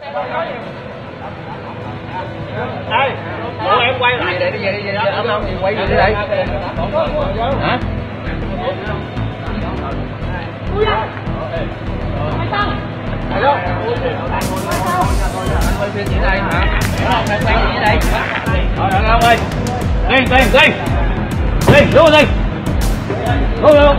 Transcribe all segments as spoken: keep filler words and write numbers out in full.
Đây, bộ em quay lại để đi về đi về đó, ông ông quay về đây. Hả? Anh quay phim gì đây hả? Anh quay gì đây? Rồi đàn ông ơi, đi đi đi, đi đúng đi, đúng không?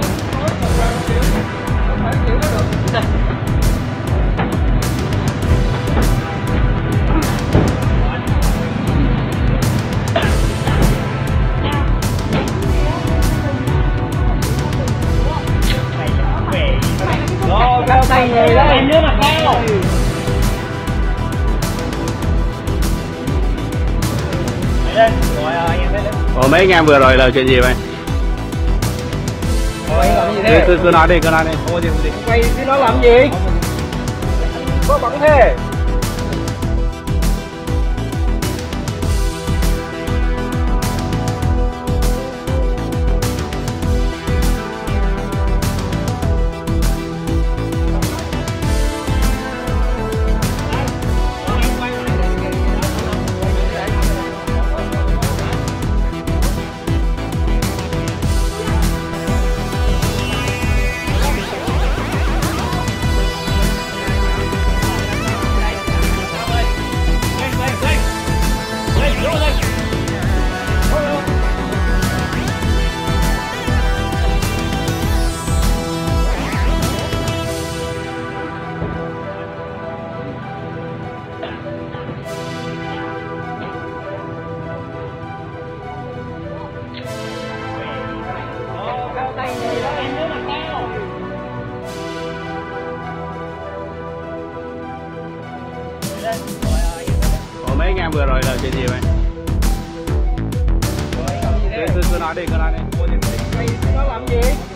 Rồi cao tay gì đó em nữa mà cao. Ủa mấy anh em vừa rồi là chuyện gì vậy? Cứ, cứ, cứ nói đi, cứ nói đi. Quay chứ nó làm gì? Có bắn thế. Ủa mấy anh em vừa rồi là chuyện gì vậy? Cứ, cứ, cứ nói đi, cứ nói đi. Quay chứ nó làm gì?